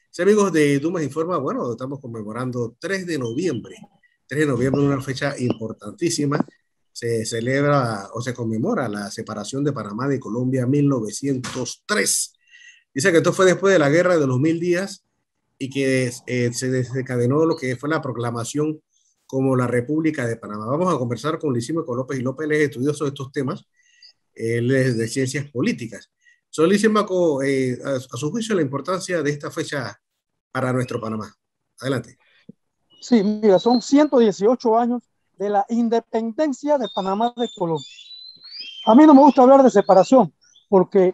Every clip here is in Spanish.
Sí, amigos de Dumas Informa, bueno, estamos conmemorando 3 de noviembre. 3 de noviembre es una fecha importantísima. Se celebra o se conmemora la separación de Panamá de Colombia en 1903. Dice que esto fue después de la Guerra de los Mil Días y que se desencadenó lo que fue la proclamación como la República de Panamá. Vamos a conversar con Lisímaco López y López, él es estudioso de estos temas, él es de ciencias políticas. Lisímaco, a su juicio, la importancia de esta fecha para nuestro Panamá. Adelante. Sí, mira, son 118 años de la independencia de Panamá de Colombia. A mí no me gusta hablar de separación porque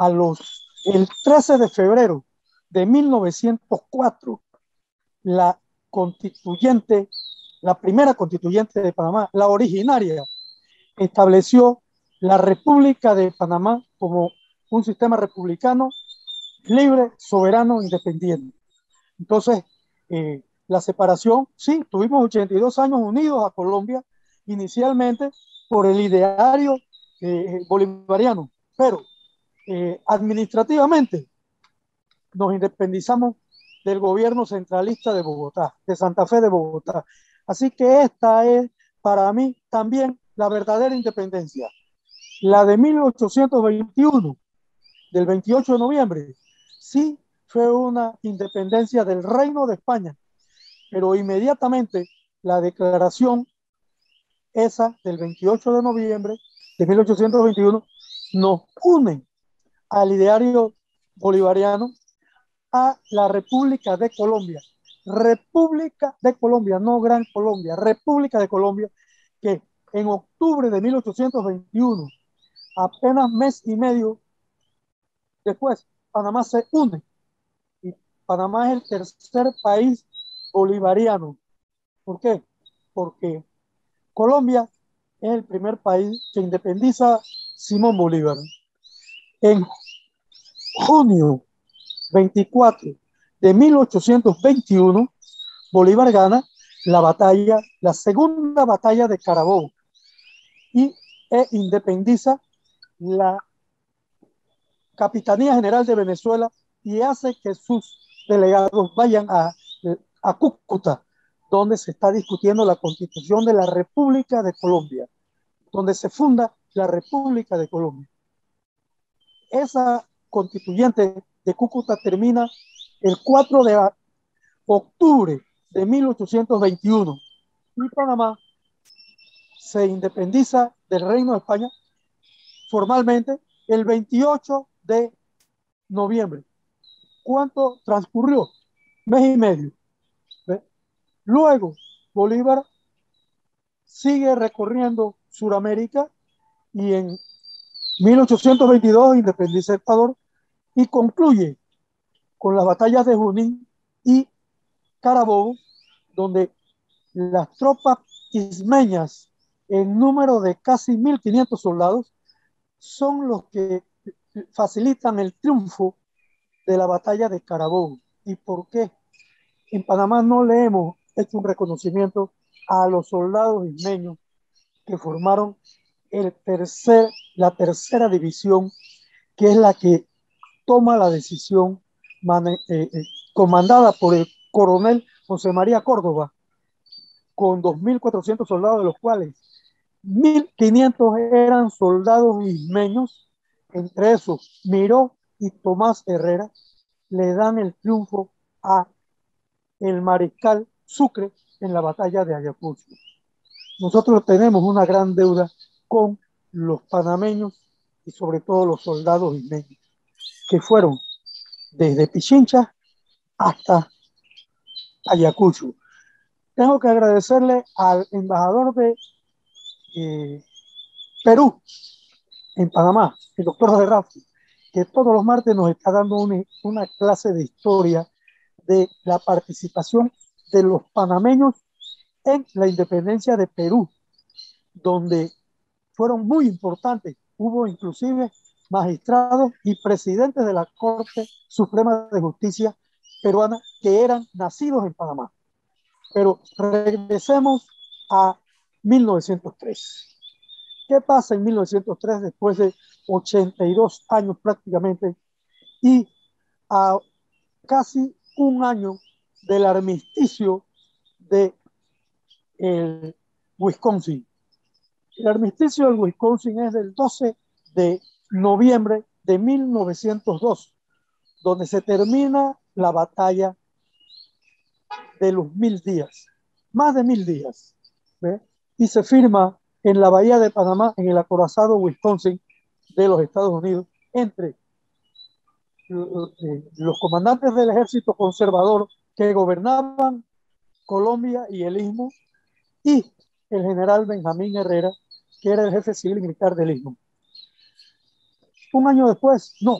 el 13 de febrero de 1904, la constituyente, la primera constituyente de Panamá, la originaria, estableció la República de Panamá como un sistema republicano, libre, soberano, independiente. Entonces, la separación, sí, tuvimos 82 años unidos a Colombia, inicialmente por el ideario bolivariano, pero administrativamente nos independizamos del gobierno centralista de Bogotá, de Santa Fe de Bogotá. Así que esta es para mí también la verdadera independencia. La de 1821, del 28 de noviembre, sí fue una independencia del Reino de España, pero inmediatamente la declaración esa del 28 de noviembre de 1821 nos une al ideario bolivariano, a la República de Colombia. República de Colombia, no Gran Colombia, República de Colombia, que en octubre de 1821, apenas mes y medio después, Panamá se une y Panamá es el tercer país bolivariano. ¿Por qué? Porque Colombia es el primer país que independiza Simón Bolívar. En junio 24 de 1821, Bolívar gana la segunda batalla de Carabobo y independiza la Capitanía General de Venezuela y hace que sus delegados vayan a Cúcuta, donde se está discutiendo la constitución de la República de Colombia, donde se funda la República de Colombia. Esa constituyente de Cúcuta termina el 4 de octubre de 1821 y Panamá se independiza del Reino de España formalmente el 28 de noviembre. ¿Cuánto transcurrió? Mes y medio. ¿Ve? Luego, Bolívar sigue recorriendo Sudamérica y en 1822 independiza Ecuador y concluye con las batallas de Junín y Carabobo, donde las tropas ismeñas en número de casi 1.500 soldados son los que facilitan el triunfo de la batalla de Carabobo. ¿Y por qué? En Panamá no le hemos hecho un reconocimiento a los soldados ismeños que formaron la tercera división, que es la que toma la decisión comandada por el coronel José María Córdoba, con 2.400 soldados, de los cuales 1.500 eran soldados ismeños, entre esos Miró y Tomás Herrera, le dan el triunfo a el mariscal Sucre en la batalla de Ayacucho. Nosotros tenemos una gran deuda con los panameños y sobre todo los soldados ismeños, que fueron desde Pichincha hasta Ayacucho. Tengo que agradecerle al embajador de Perú en Panamá, el doctor José Rafi, que todos los martes nos está dando una clase de historia de la participación de los panameños en la independencia de Perú, donde fueron muy importantes. Hubo inclusive magistrados y presidentes de la Corte Suprema de Justicia peruana que eran nacidos en Panamá. Pero regresemos a 1903. ¿Qué pasa en 1903 después de 82 años prácticamente y a casi un año del armisticio de el Wisconsin. El armisticio del Wisconsin es del 12 de noviembre de 1902, donde se termina la batalla de los 1000 días, más de 1000 días, ¿ve? Y se firma en la bahía de Panamá, en el acorazado Wisconsin de los Estados Unidos, entre los comandantes del ejército conservador que gobernaban Colombia y el Istmo, y el general Benjamín Herrera, que era el jefe civil y militar del Istmo. Un año después, no,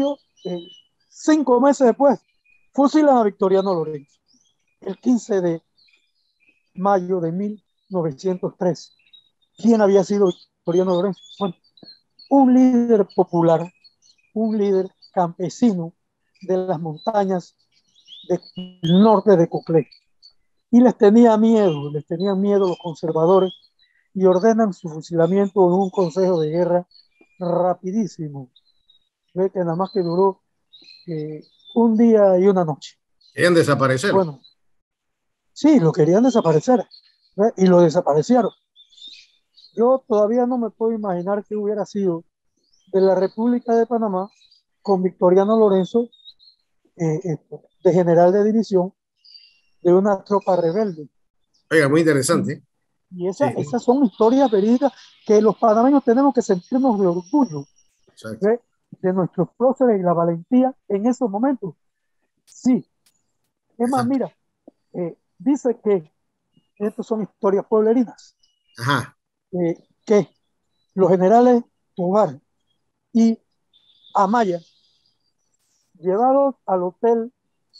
5 meses después, fusilan a Victoriano Lorenzo, el 15 de mayo de 1903. ¿Quién había sido Victoriano Lorenzo? Bueno, un líder popular, un líder campesino de las montañas del norte de Coclé. Y les tenían miedo los conservadores, y ordenan su fusilamiento en un consejo de guerra rapidísimo, que nada más que duró un día y una noche. Querían desaparecer. Bueno, sí, lo querían desaparecer, ¿ve? Y lo desaparecieron. Yo todavía no me puedo imaginar qué hubiera sido de la República de Panamá con Victoriano Lorenzo de general de división de una tropa rebelde. Oiga, muy interesante. Y Sí, esas son historias verídicas que los panameños tenemos que sentirnos de orgullo, exacto. ¿ve? De nuestros próceres y la valentía en esos momentos. Sí, es más, Exacto. mira, dice que estas son historias pueblerinas, Ajá. que los generales Tovar y Amaya, llevados al hotel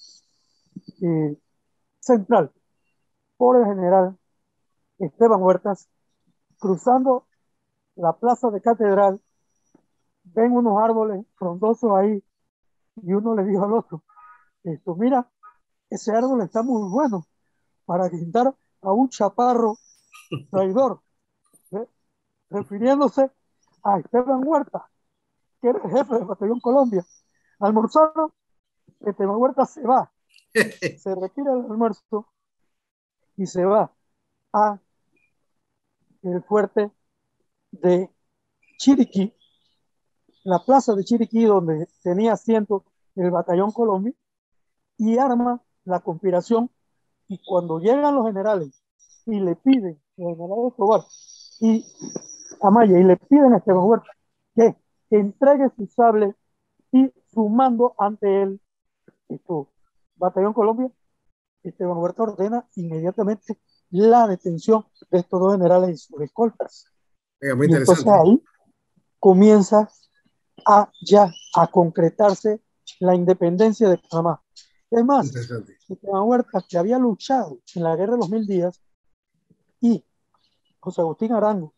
central por el general Esteban Huertas, cruzando la plaza de Catedral, ven unos árboles frondosos ahí, y uno le dijo al otro, mira, ese árbol está muy bueno para guindar a un chaparro traidor, ¿eh? Refiriéndose a Esteban Huerta, que era el jefe del Batallón Colombia. Almorzaron, Esteban Huerta se retira del almuerzo y se va a el fuerte de Chiriquí, la plaza de Chiriquí, donde tenía asiento el Batallón Colombia, y arma la conspiración. Y cuando llegan los generales y le piden, los generales Escobar y Amaya, y le piden a Esteban Huerta que entregue su sable y su mando ante el Batallón Colombia, Esteban Huerta ordena inmediatamente la detención de estos dos generales y sus escoltas. Oiga, muy Y entonces interesante. ahí comienza a concretarse la independencia de Panamá. Es más, Interesante. Esteban Huerta, que había luchado en la guerra de los 1000 días, y José Agustín Arango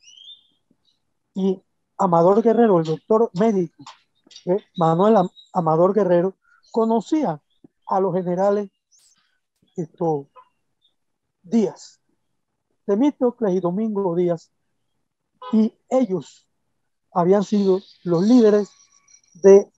y Amador Guerrero, el doctor médico, Manuel Amador Guerrero, conocían a los generales Díaz, Temístocles y Domingo Díaz, y ellos habían sido los líderes de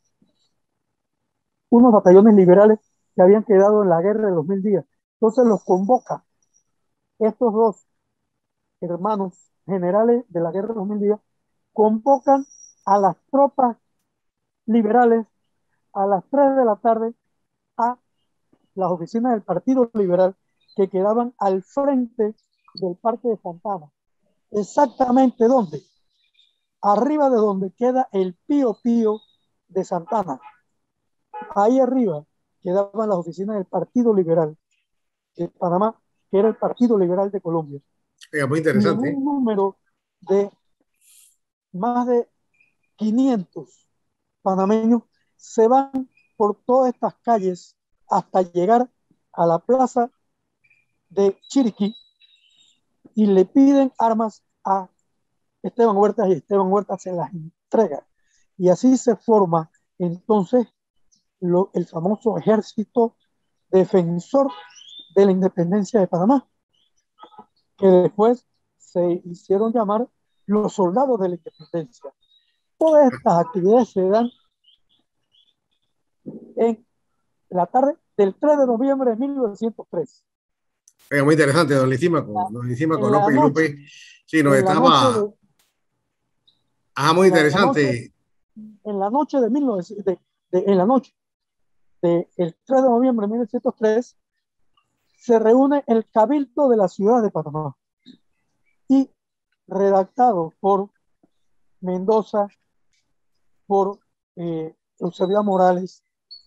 unos batallones liberales que habían quedado en la guerra de los 1000 días. Entonces los convoca estos dos hermanos generales de la guerra de los 1000 días, convocan a las tropas liberales a las 3 de la tarde a las oficinas del Partido Liberal, que quedaban al frente del Parque de Santana. Exactamente donde, arriba de donde queda el Pío Pío de Santana. Ahí arriba quedaban las oficinas del Partido Liberal de Panamá, que era el Partido Liberal de Colombia. Oiga, muy Y en interesante. un número de más de 500 panameños se van por todas estas calles hasta llegar a la plaza de Chiriquí y le piden armas a Esteban Huerta, y Esteban Huerta se las entrega. Y así se forma entonces el famoso ejército defensor de la independencia de Panamá, que después se hicieron llamar los soldados de la independencia. Todas estas actividades se dan en la tarde del 3 de noviembre de 1903. Oiga, muy interesante, don Lisímaco En la López y noche, López. Sí, nos en la noche estaba. de, Ah, muy en la noche, interesante. en la noche de 1900, en la noche del 3 de noviembre de 1903, se reúne el Cabildo de la ciudad de Panamá y redactado por Mendoza, por Eusebio Morales,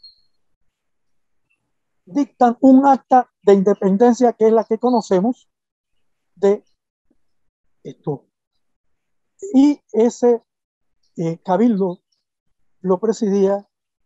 dictan un acta de independencia que es la que conocemos de esto. Y ese cabildo lo presidía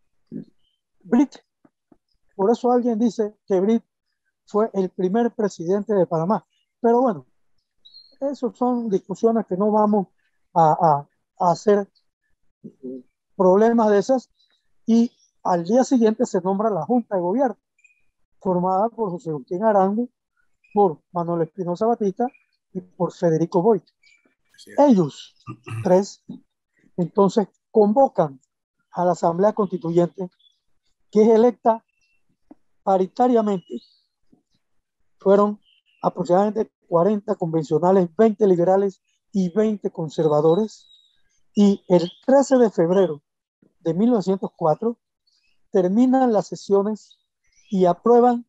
Britt. Por eso alguien dice que Britt fue el primer presidente de Panamá. Pero bueno, esas son discusiones que no vamos a, a hacer problemas de esas. Y al día siguiente se nombra la Junta de Gobierno, formada por José Agustín Arango, por Manuel Espinosa Batista y por Federico Boyd. Ellos tres entonces convocan a la Asamblea Constituyente, que es electa paritariamente. Fueron aproximadamente 40 convencionales, 20 liberales y 20 conservadores. Y el 13 de febrero de 1904 terminan las sesiones y aprueban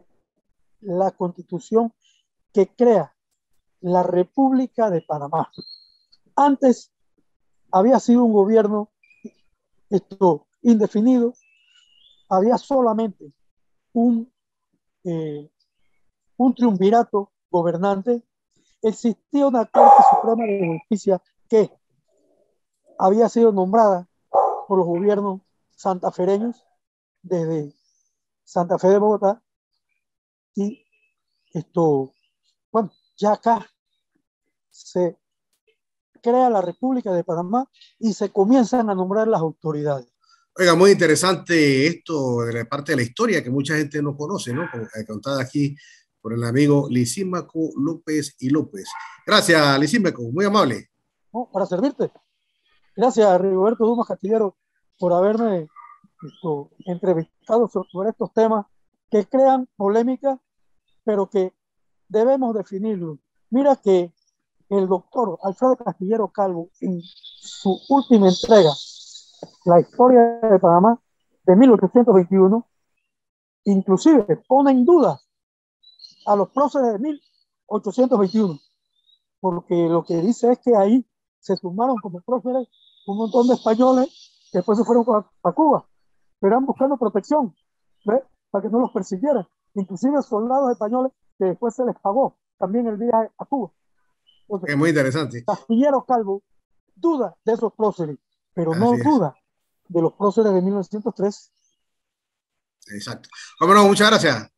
la constitución que crea la República de Panamá. Antes había sido un gobierno indefinido, había solamente un, eh, un triunvirato gobernante, existía una Corte Suprema de Justicia que había sido nombrada por los gobiernos santafereños desde Santa Fe de Bogotá y bueno, ya acá se crea la República de Panamá y se comienzan a nombrar las autoridades. Oiga, muy interesante esto de la parte de la historia que mucha gente no conoce, ¿no? Como contada aquí por el amigo Lisímaco López y López. Gracias, Lisímaco, muy amable. ¿No? Para servirte. Gracias, Rigoberto Dumas Castillero, por haberme entrevistado sobre estos temas que crean polémica, pero que debemos definirlo. Mira que el doctor Alfredo Castillero Calvo, en su última entrega, La historia de Panamá, de 1821, inclusive pone en duda a los próceres de 1821, porque lo que dice es que ahí se sumaron como próceres un montón de españoles que después se fueron a Cuba, pero eran buscando protección, ¿ves? Para que no los persiguieran, inclusive soldados españoles que después se les pagó también el viaje a Cuba. Entonces, Es muy interesante. Castillero Calvo duda de esos próceres, pero Así no es. duda de los próceres de 1903. Exacto. Vámonos, muchas gracias.